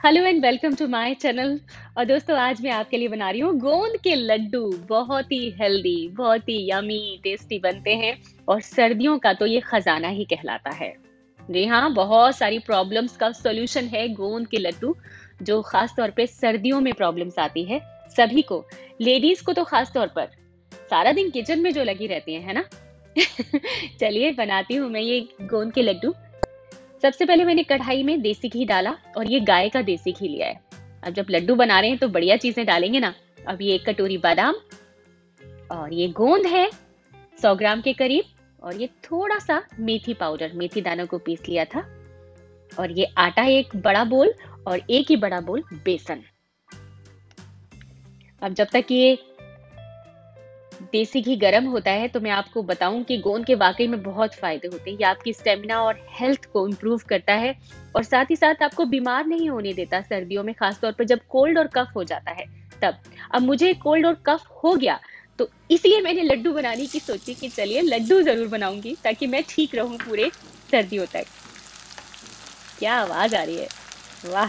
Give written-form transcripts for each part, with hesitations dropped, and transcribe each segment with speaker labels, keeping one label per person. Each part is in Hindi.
Speaker 1: Hello and welcome to my channel. और दोस्तों, आज मैं आपके लिए बना रही हूँ गोंद के लड्डू। बहुत ही हेल्दी, बहुत ही यमी टेस्टी बनते हैं और सर्दियों का तो ये खजाना ही कहलाता है। जी हाँ, बहुत सारी प्रॉब्लम्स का सॉल्यूशन है गोंद के लड्डू, जो खास तौर पे सर्दियों में प्रॉब्लम्स आती है सभी को। लेडीज को तो खास तौर पर सारा दिन किचन में जो लगी रहती है ना। चलिए बनाती हूँ मैं ये गोंद के लड्डू। सबसे पहले मैंने कढ़ाई में देसी घी डाला और ये गाय का देसी घी लिया है। अब जब लड्डू बना रहे हैं तो बढ़िया चीजें डालेंगे ना। अब ये 1 कटोरी बादाम और ये गोंद है 100 ग्राम के करीब, और ये थोड़ा सा मेथी पाउडर, मेथी दानों को पीस लिया था। और ये आटा 1 बड़ा बोल और 1 ही बड़ा बोल बेसन। अब जब तक ये देसी घी गर्म होता है तो मैं आपको बताऊं कि गोंद के वाकई में बहुत फायदे होते हैं। ये आपकी स्टेमिना और हेल्थ को इम्प्रूव करता है और साथ ही साथ आपको बीमार नहीं होने देता सर्दियों में, खासतौर पर जब कोल्ड और कफ हो जाता है तब। अब मुझे कोल्ड और कफ हो गया तो इसलिए मैंने लड्डू बनाने की सोची कि चलिए लड्डू जरूर बनाऊंगी ताकि मैं ठीक रहूं पूरे सर्दियों तक। क्या आवाज आ रही है, वाह।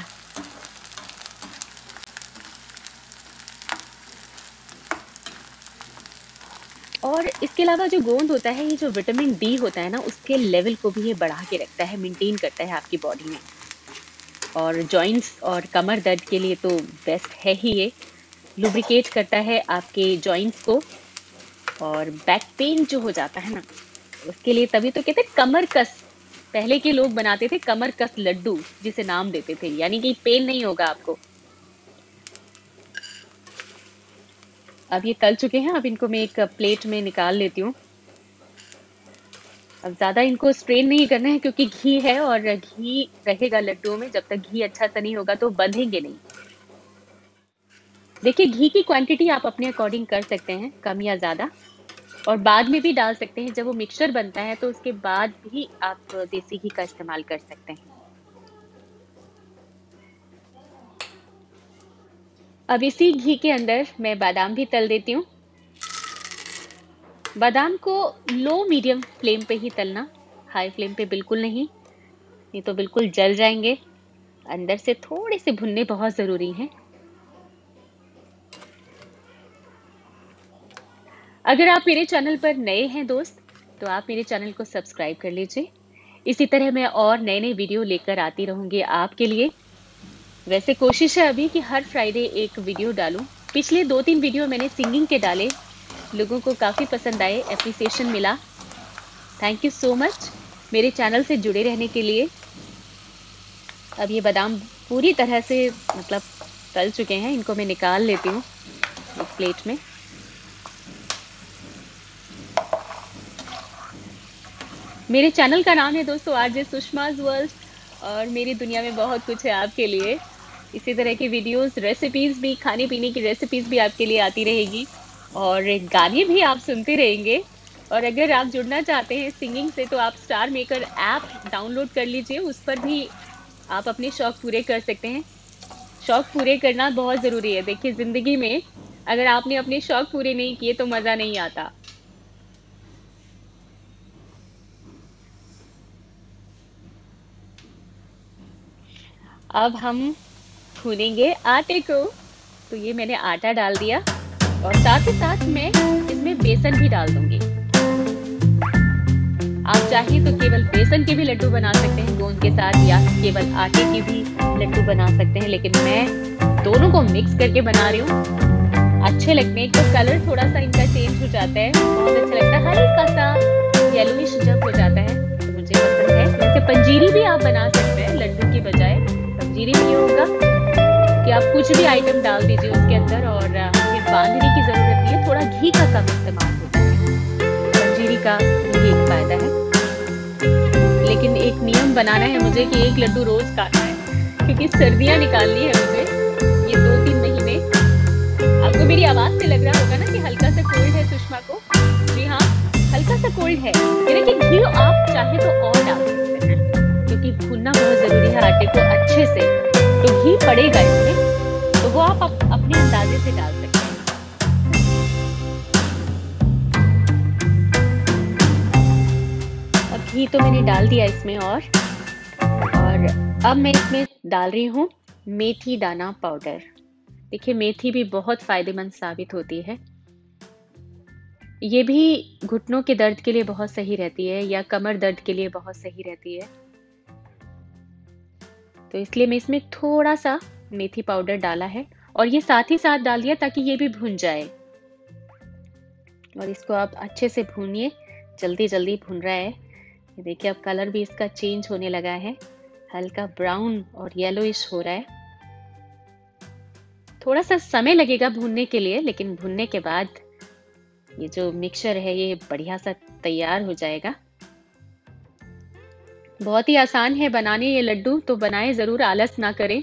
Speaker 1: और इसके अलावा जो गोंद होता है, ये जो विटामिन डी होता है ना, उसके लेवल को भी ये बढ़ा के रखता है, मेंटेन करता है आपकी बॉडी में। और जॉइंट्स और कमर दर्द के लिए तो बेस्ट है ही ये। लुब्रिकेट करता है आपके जॉइंट्स को। और बैक पेन जो हो जाता है ना, उसके लिए तभी तो कहते हैं कमर कस। पहले के लोग बनाते थे कमर कस लड्डू, जिसे नाम देते थे, यानी कि पेन नहीं होगा आपको। अब ये तल चुके हैं, अब इनको मैं एक प्लेट में निकाल लेती हूँ। अब ज्यादा इनको स्ट्रेन नहीं करना है क्योंकि घी है और घी रहेगा लड्डुओं में। जब तक घी अच्छा सा नहीं होगा तो बंधेंगे नहीं। देखिए, घी की क्वांटिटी आप अपने अकॉर्डिंग कर सकते हैं, कम या ज्यादा, और बाद में भी डाल सकते हैं। जब वो मिक्सचर बनता है तो उसके बाद भी आप देसी घी का इस्तेमाल कर सकते हैं। अब इसी घी के अंदर मैं बादाम भी तल देती हूँ। बादाम को लो मीडियम फ्लेम पे ही तलना, हाई फ्लेम पे बिल्कुल नहीं, नहीं तो बिल्कुल जल जाएंगे। अंदर से थोड़े से भुनने बहुत जरूरी हैं। अगर आप मेरे चैनल पर नए हैं दोस्त, तो आप मेरे चैनल को सब्सक्राइब कर लीजिए। इसी तरह मैं और नए नए वीडियो लेकर आती रहूंगी आपके लिए। वैसे कोशिश है अभी कि हर फ्राइडे एक वीडियो डालूं। पिछले 2-3 वीडियो मैंने सिंगिंग के डाले, लोगों को काफ़ी पसंद आए, एप्रिसिएशन मिला। थैंक यू सो मच मेरे चैनल से जुड़े रहने के लिए। अब ये बादाम पूरी तरह से मतलब तल चुके हैं, इनको मैं निकाल लेती हूँ एक प्लेट में। मेरे चैनल का नाम है दोस्तों आरजे सुषमा's वर्ल्ड, और मेरी दुनिया में बहुत कुछ है आपके लिए। इसी तरह की वीडियोस, रेसिपीज भी, खाने पीने की रेसिपीज भी आपके लिए आती रहेगी और गाने भी आप सुनते रहेंगे। और अगर आप जुड़ना चाहते हैं सिंगिंग से तो आप स्टार मेकर ऐप डाउनलोड कर लीजिए, उस पर भी आप अपने शौक पूरे कर सकते हैं। शौक पूरे करना बहुत ज़रूरी है। देखिए, ज़िंदगी में अगर आपने अपने शौक पूरे नहीं किए तो मज़ा नहीं आता। अब हम भूनेंगे आटे को। तो ये मैंने आटा डाल दिया और साथ ही साथ मैं इसमें बेसन भी डाल दूंगी। आप चाहे तो केवल बेसन के भी लड्डू बना सकते हैं गोंद के साथ, या केवल आटे के भी लड्डू बना सकते हैं, लेकिन मैं दोनों को मिक्स करके बना रही हूँ। अच्छे लगते हैं। एक तो कलर थोड़ा सा इनका चेंज हो जाता है, बहुत अच्छा लगता है। हल्का सा येलोइश जब हो जाता है तो मुझे पसंद है। वैसे पंजीरी भी आप बना सकते हैं लड्डू की बजाय। पंजीरी में ये होगा कि आप कुछ भी आइटम डाल दीजिए उसके अंदर और फिर बांधने की जरूरत नहीं है। थोड़ा घी का कम इस्तेमाल होता है, पंजीरी का ये एक फायदा है। लेकिन एक नियम बनाना है मुझे कि एक लड्डू रोज खाना है, क्योंकि सर्दियां निकालनी है मुझे ये 2-3 महीने। आपको मेरी आवाज से लग रहा होगा ना कि हल्का सा कोल्ड है सुषमा को। जी हाँ, हल्का सा कोल्ड है, यानी कि घी आप चाहे तो और डाल सकते हैं, क्योंकि भूनना बहुत जरूरी है आटे को अच्छे से। तो घी पड़ेगा इसमें, तो वो आप अपने अंदाजे से डाल सकते हैं। अब घी तो मैंने डाल दिया इसमें, और अब मैं इसमें डाल रही हूँ मेथी दाना पाउडर। देखिए मेथी भी बहुत फायदेमंद साबित होती है। ये भी घुटनों के दर्द के लिए बहुत सही रहती है या कमर दर्द के लिए बहुत सही रहती है। तो इसलिए मैं इसमें थोड़ा सा मेथी पाउडर डाला है और ये साथ ही साथ डाल दिया ताकि ये भी भुन जाए। और इसको आप अच्छे से भूनिए, जल्दी जल्दी भुन रहा है। ये देखिए अब कलर भी इसका चेंज होने लगा है, हल्का ब्राउन और येलोइश हो रहा है। थोड़ा सा समय लगेगा भूनने के लिए, लेकिन भूनने के बाद ये जो मिक्सचर है ये बढ़िया सा तैयार हो जाएगा। बहुत ही आसान है बनाने ये लड्डू, तो बनाएं जरूर, आलस ना करें।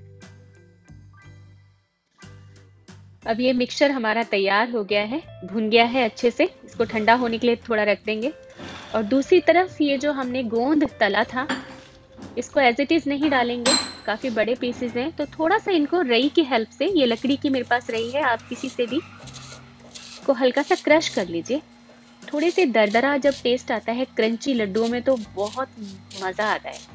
Speaker 1: अब ये मिक्सचर हमारा तैयार हो गया है, भुन गया है अच्छे से। इसको ठंडा होने के लिए थोड़ा रख देंगे। और दूसरी तरफ ये जो हमने गोंद तला था, इसको एज इट इज नहीं डालेंगे, काफी बड़े पीसेस हैं, तो थोड़ा सा इनको रई की हेल्प से, ये लकड़ी की मेरे पास रई है, आप किसी से भी, को हल्का सा क्रश कर लीजिए। थोड़े से दरदरा जब टेस्ट आता है क्रंची लड्डुओं में तो बहुत मजा आता है।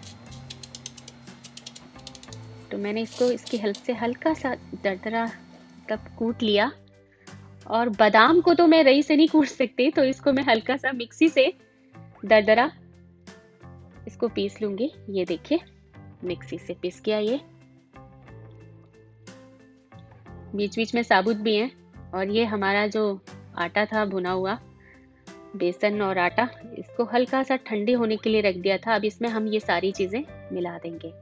Speaker 1: तो मैंने इसको इसकी हेल्प से हल्का सा दरदरा तब कूट लिया। और बादाम को तो मैं रई से नहीं कूट सकती, तो इसको मैं हल्का सा मिक्सी से दरदरा इसको पीस लूंगी। ये देखिए मिक्सी से पीस गया ये। बीच बीच में साबुत भी है। और ये हमारा जो आटा था भुना हुआ, बेसन और आटा, इसको हल्का सा ठंडे होने के लिए रख दिया था। अब इसमें हम ये सारी चीजें मिला देंगे।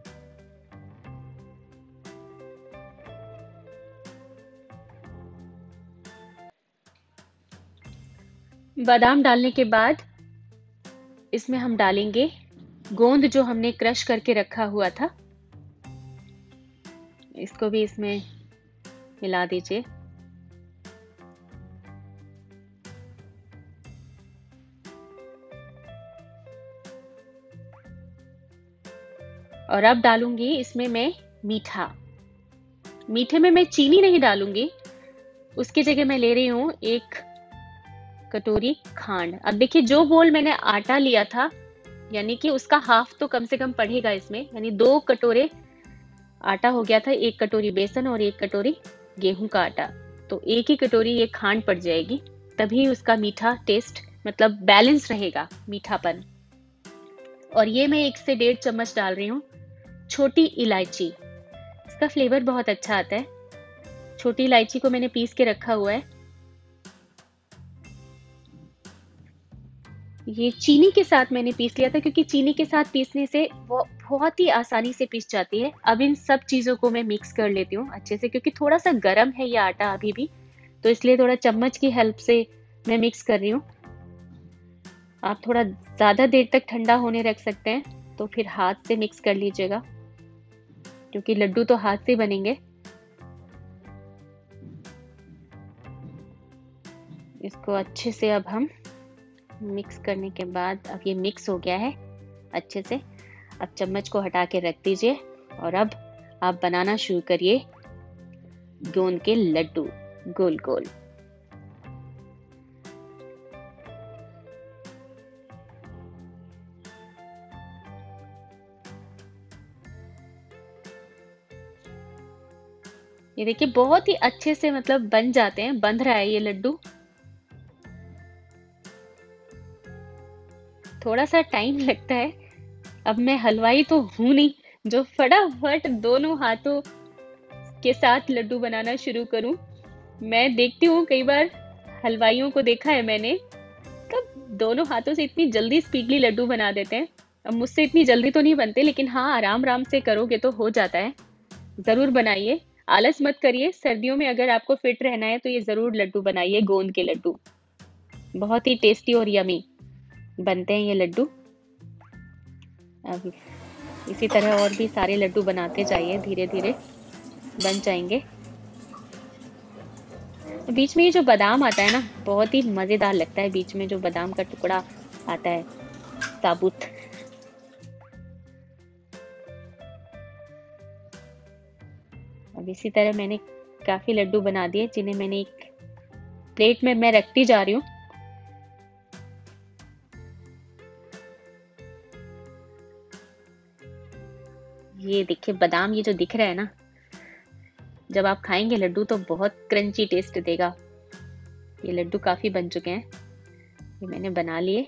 Speaker 1: बादाम डालने के बाद इसमें हम डालेंगे गोंद जो हमने क्रश करके रखा हुआ था, इसको भी इसमें मिला दीजिए। और अब डालूंगी इसमें मैं मीठा। मीठे में मैं चीनी नहीं डालूंगी, उसकी जगह मैं ले रही हूँ 1 कटोरी खांड। अब देखिए जो बोल मैंने आटा लिया था, यानी कि उसका हाफ तो कम से कम पड़ेगा इसमें, यानी 2 कटोरे आटा हो गया था, 1 कटोरी बेसन और 1 कटोरी गेहूं का आटा, तो 1 ही कटोरी ये खांड पड़ जाएगी। तभी उसका मीठा टेस्ट मतलब बैलेंस रहेगा, मीठापन। और ये मैं 1 से 1.5 चम्मच डाल रही हूँ छोटी इलायची, इसका फ्लेवर बहुत अच्छा आता है। छोटी इलायची को मैंने पीस के रखा हुआ है। ये चीनी के साथ मैंने पीस लिया था, क्योंकि चीनी के साथ पीसने से वो बहुत ही आसानी से पीस जाती है। अब इन सब चीजों को मैं मिक्स कर लेती हूँ अच्छे से, क्योंकि थोड़ा सा गर्म है ये आटा अभी भी, तो इसलिए थोड़ा चम्मच की हेल्प से मैं मिक्स कर रही हूँ। आप थोड़ा ज्यादा देर तक ठंडा होने रख सकते हैं, तो फिर हाथ से मिक्स कर लीजिएगा, क्योंकि लड्डू तो हाथ से बनेंगे। इसको अच्छे से अब हम मिक्स करने के बाद, अब ये मिक्स हो गया है अच्छे से। अब चम्मच को हटा के रख दीजिए और अब आप बनाना शुरू करिए गोंद के लड्डू गोल गोल। ये देखिए बहुत ही अच्छे से मतलब बन जाते हैं, बंध रहा है ये लड्डू। थोड़ा सा टाइम लगता है, अब मैं हलवाई तो हूं नहीं जो फटाफट दोनों हाथों के साथ लड्डू बनाना शुरू करूं। मैं देखती हूँ कई बार हलवाइयों को देखा है मैंने, तब दोनों हाथों से इतनी जल्दी स्पीडली लड्डू बना देते हैं। अब मुझसे इतनी जल्दी तो नहीं बनते, लेकिन हाँ आराम आराम से करोगे तो हो जाता है। जरूर बनाइए, आलस मत करिए। सर्दियों में अगर आपको फिट रहना है तो ये जरूर लड्डू बनाइए, गोंद के लड्डू बहुत ही टेस्टी और यमी बनते हैं ये लड्डू। अब इसी तरह और भी सारे लड्डू बनाते जाइए, धीरे धीरे बन जाएंगे। बीच में ये जो बादाम आता है ना, बहुत ही मजेदार लगता है, बीच में जो बादाम का टुकड़ा आता है साबुत। अब इसी तरह मैंने काफी लड्डू बना दिए, जिन्हें मैंने एक प्लेट में मैं रखती जा रही हूँ। ये देखिए बादाम, ये जो दिख रहा है ना, जब आप खाएंगे लड्डू तो बहुत क्रंची टेस्ट देगा। ये लड्डू काफी बन चुके हैं, ये मैंने बना लिए।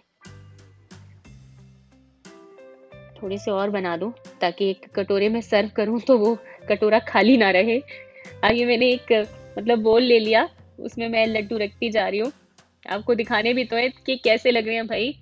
Speaker 1: थोड़े से और बना दूं ताकि एक कटोरे में सर्व करूं तो वो कटोरा खाली ना रहे। अब ये मैंने एक मतलब बोल ले लिया, उसमें मैं लड्डू रखती जा रही हूँ। आपको दिखाने भी तो है कि कैसे लग रहे हैं भाई।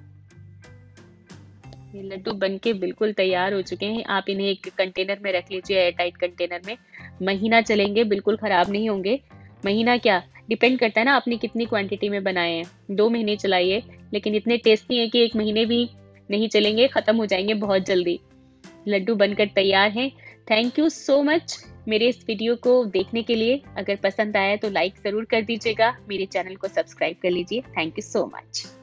Speaker 1: ये लड्डू बनके बिल्कुल तैयार हो चुके हैं। आप इन्हें एक कंटेनर में रख लीजिए, एयर टाइट कंटेनर में। महीना चलेंगे, बिल्कुल खराब नहीं होंगे। महीना क्या, डिपेंड करता है ना आपने कितनी क्वांटिटी में बनाए हैं। 2 महीने चलाइए, लेकिन इतने टेस्टी हैं कि 1 महीने भी नहीं चलेंगे, खत्म हो जाएंगे बहुत जल्दी। लड्डू बनकर तैयार हैं। थैंक यू सो मच मेरे इस वीडियो को देखने के लिए। अगर पसंद आया तो लाइक जरूर कर दीजिएगा, मेरे चैनल को सब्सक्राइब कर लीजिए। Thank you so much.